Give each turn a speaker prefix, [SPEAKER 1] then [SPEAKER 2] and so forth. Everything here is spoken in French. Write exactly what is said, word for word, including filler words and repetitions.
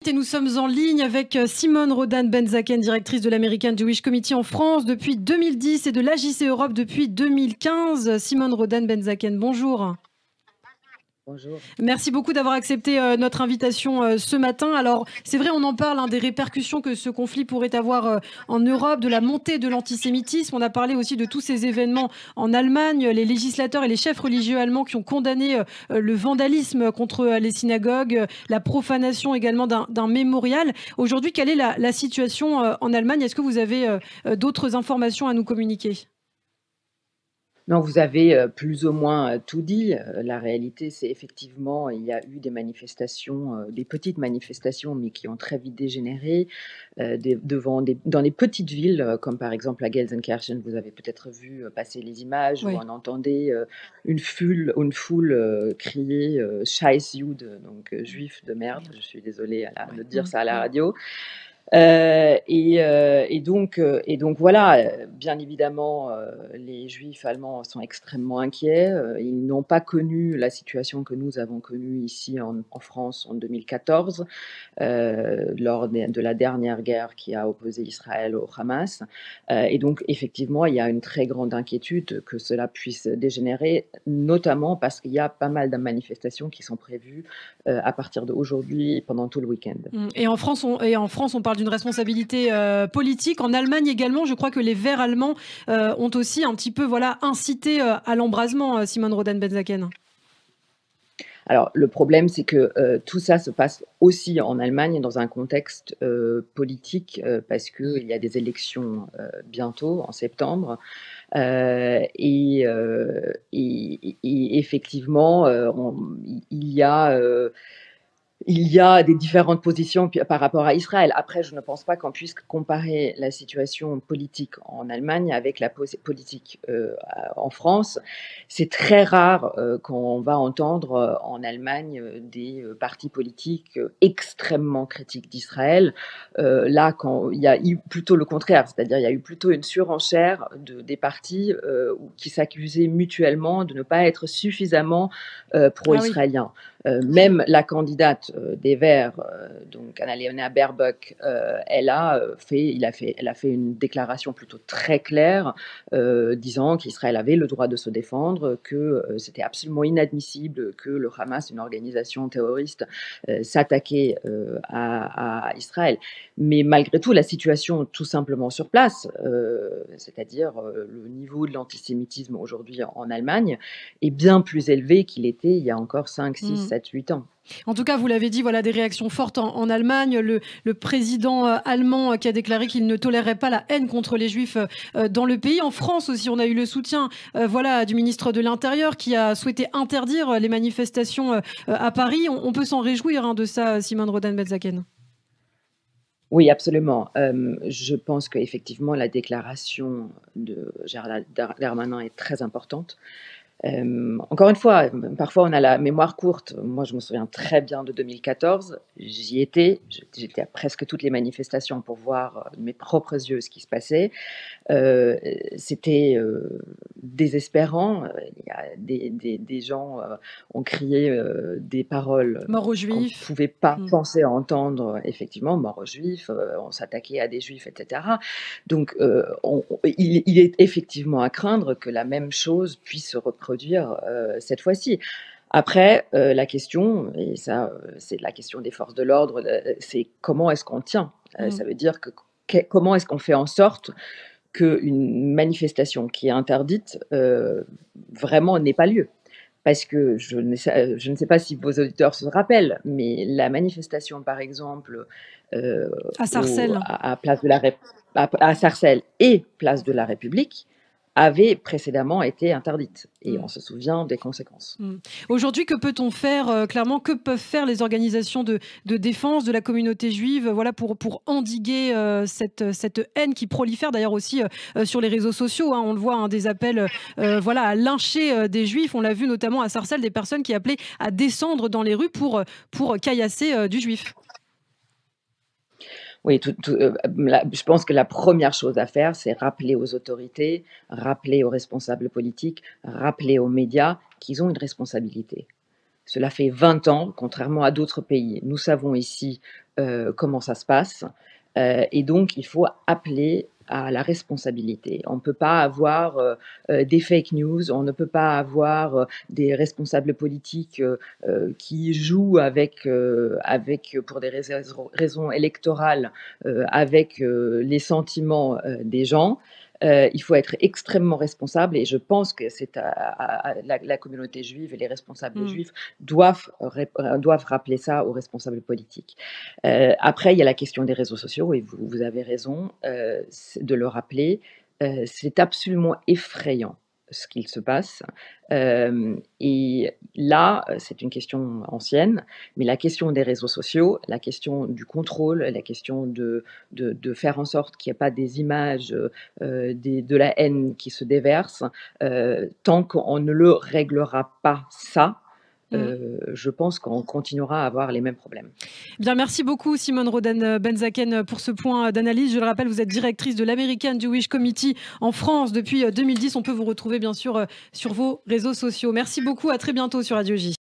[SPEAKER 1] Et nous sommes en ligne avec Simone Rodan-Benzaken, directrice de l'American Jewish Committee en France depuis deux mille dix et de l'A J C Europe depuis deux mille quinze. Simone Rodan-Benzaken, bonjour.
[SPEAKER 2] Bonjour.
[SPEAKER 1] Merci beaucoup d'avoir accepté euh, notre invitation euh, ce matin. Alors, c'est vrai, on en parle hein, des répercussions que ce conflit pourrait avoir euh, en Europe, de la montée de l'antisémitisme. On a parlé aussi de tous ces événements en Allemagne, les législateurs et les chefs religieux allemands qui ont condamné euh, le vandalisme contre euh, les synagogues, euh, la profanation également d'un d'un mémorial. Aujourd'hui, quelle est la, la situation euh, en Allemagne? Est-ce que vous avez euh, euh, d'autres informations à nous communiquer?
[SPEAKER 2] Non, vous avez euh, plus ou moins euh, tout dit. Euh, La réalité, c'est effectivement, il y a eu des manifestations, euh, des petites manifestations, mais qui ont très vite dégénéré euh, des- devant des, dans les petites villes, euh, comme par exemple à Gelsenkirchen. Vous avez peut-être vu euh, passer les images où
[SPEAKER 1] Oui.
[SPEAKER 2] on entendait euh, une foule, une foule euh, crier euh, Scheiß Jude, donc euh, juif de merde.
[SPEAKER 1] Merde.
[SPEAKER 2] Je suis désolée à la-
[SPEAKER 1] Ouais.
[SPEAKER 2] de dire
[SPEAKER 1] Mm,
[SPEAKER 2] ça à la
[SPEAKER 1] mm.
[SPEAKER 2] radio. Euh, et, euh, et donc, euh, et donc voilà, euh, bien évidemment, euh, les Juifs allemands sont extrêmement inquiets. Euh, ils n'ont pas connu la situation que nous avons connue ici en, en France en deux mille quatorze, euh, lors de, de la dernière guerre qui a opposé Israël au Hamas. Euh, et donc, effectivement, il y a une très grande inquiétude que cela puisse dégénérer, notamment parce qu'il y a pas mal de manifestations qui sont prévues euh, à partir d'aujourd'hui pendant tout le week-end.
[SPEAKER 1] Mm. Et en France, on, et en France, on parle d'une responsabilité euh, politique. En Allemagne également, je crois que les Verts allemands euh, ont aussi un petit peu voilà, incité euh, à l'embrasement, euh, Simone Rodan-Benzaken.
[SPEAKER 2] Alors, le problème, c'est que euh, tout ça se passe aussi en Allemagne dans un contexte euh, politique, euh, parce qu'il y a des élections euh, bientôt, en septembre. Euh, et, euh, et- et effectivement, euh, on- il y a euh, il y a des différentes positions par rapport à Israël. Après, je ne pense pas qu'on puisse comparer la situation politique en Allemagne avec la politique euh, en France. C'est très rare euh, qu'on va entendre euh, en Allemagne euh, des euh, partis politiques euh, extrêmement critiques d'Israël. Euh, là, quand il y a eu plutôt le contraire, c'est-à-dire il y a eu plutôt une surenchère de, des partis euh, qui s'accusaient mutuellement de ne pas être suffisamment euh,
[SPEAKER 1] Ah oui.
[SPEAKER 2] pro-israéliens. Euh, même la candidate euh, des Verts, euh, donc Annalena Baerbock, euh, elle a euh, fait, il a fait, elle a fait une déclaration plutôt très claire, euh, disant qu'Israël avait le droit de se défendre, que euh, c'était absolument inadmissible que le Hamas, une organisation terroriste, euh, s'attaquait euh, à, à Israël. Mais malgré tout, la situation tout simplement sur place, euh, c'est-à-dire euh, le niveau de l'antisémitisme aujourd'hui en Allemagne, est bien plus élevé qu'il était il y a encore cinq, six,
[SPEAKER 1] Mm.
[SPEAKER 2] sept, huit ans.
[SPEAKER 1] En tout cas, vous l'avez dit, voilà des réactions fortes en, en Allemagne. Le, le président euh, allemand euh, qui a déclaré qu'il ne tolérerait pas la haine contre les Juifs euh, dans le pays. En France aussi, on a eu le soutien, euh, voilà, du ministre de l'Intérieur qui a souhaité interdire les manifestations euh, à Paris. On, on peut s'en réjouir hein, de ça, Simone Rodan-Benzaken.
[SPEAKER 2] Oui, absolument. Euh, je pense qu'effectivement, la déclaration de Gérald Dar- Darmanin est très importante. Euh, encore une fois, parfois on a la mémoire courte. Moi, je me souviens très bien de deux mille quatorze. J'y étais. J'étais à presque toutes les manifestations pour voir de mes propres yeux ce qui se passait. Euh, C'était euh, désespérant. Il y a des, des, des gens euh, ont crié euh, des paroles
[SPEAKER 1] Mort aux
[SPEAKER 2] qu'on ne
[SPEAKER 1] Juifs.
[SPEAKER 2] pouvait pas
[SPEAKER 1] Mm.
[SPEAKER 2] penser entendre, effectivement, mort aux juifs, euh, on s'attaquait à des juifs, et cetera. Donc, euh, on- il, il est effectivement à craindre que la même chose puisse se reproduire euh, cette fois-ci. Après, euh, la question, et ça, euh, c'est la question des forces de l'ordre, euh, c'est comment est-ce qu'on tient? Euh,
[SPEAKER 1] Mm.
[SPEAKER 2] ça veut dire que, que- comment est-ce qu'on fait en sorte qu'une manifestation qui est interdite euh, vraiment n'ait pas lieu. Parce que je ne, sais, je ne sais pas si vos auditeurs se rappellent, mais la manifestation, par exemple, euh,
[SPEAKER 1] À
[SPEAKER 2] au,
[SPEAKER 1] Sarcelles.
[SPEAKER 2] à, à Place de la Rép- à, à Sarcelles et Place de la République, avait précédemment été interdite. Et
[SPEAKER 1] Mm.
[SPEAKER 2] on se souvient des conséquences.
[SPEAKER 1] Mm. Aujourd'hui, que peut-on faire euh, clairement? Que peuvent faire les organisations de, de défense de la communauté juive, voilà, pour, pour endiguer euh, cette, cette haine qui prolifère d'ailleurs aussi euh, sur les réseaux sociaux hein, on le voit, hein, des appels euh, voilà, à lyncher euh, des juifs. On l'a vu notamment à Sarcelles, des personnes qui appelaient à descendre dans les rues pour, pour caillasser euh, du juif.
[SPEAKER 2] Oui, tout, tout, euh, la- je pense que la première chose à faire, c'est rappeler aux autorités, rappeler aux responsables politiques, rappeler aux médias qu'ils ont une responsabilité. Cela fait vingt ans, contrairement à d'autres pays. Nous savons ici euh, comment ça se passe. Euh, et donc, il faut appeler à la responsabilité. On ne peut pas avoir euh, euh, des fake news, on ne peut pas avoir euh, des responsables politiques euh, euh, qui jouent avec, euh, avec, pour des raisons, raisons électorales, euh, avec euh, les sentiments euh, des gens. Euh, il faut être extrêmement responsable et je pense que c'est à, à- à la, la communauté juive et les responsables
[SPEAKER 1] Mm.
[SPEAKER 2] juifs doivent, doivent rappeler ça aux responsables politiques. Euh, après, il y a la question des réseaux sociaux, et vous, vous avez raison euh, de le rappeler. Euh, c'est absolument effrayant ce qu'il se passe. Euh, et là, c'est une question ancienne, mais la question des réseaux sociaux, la question du contrôle, la question de, de, de faire en sorte qu'il n'y ait pas des images, euh, des, de la haine qui se déverse, euh, tant qu'on ne le réglera pas ça,
[SPEAKER 1] Mm.
[SPEAKER 2] euh, je pense qu'on continuera à avoir les mêmes problèmes.
[SPEAKER 1] Bien, merci beaucoup Simone Roden-Benzaken pour ce point d'analyse. Je le rappelle, vous êtes directrice de l'American Jewish Committee en France depuis deux mille dix. On peut vous retrouver bien sûr sur vos réseaux sociaux. Merci beaucoup, à très bientôt sur Radio J.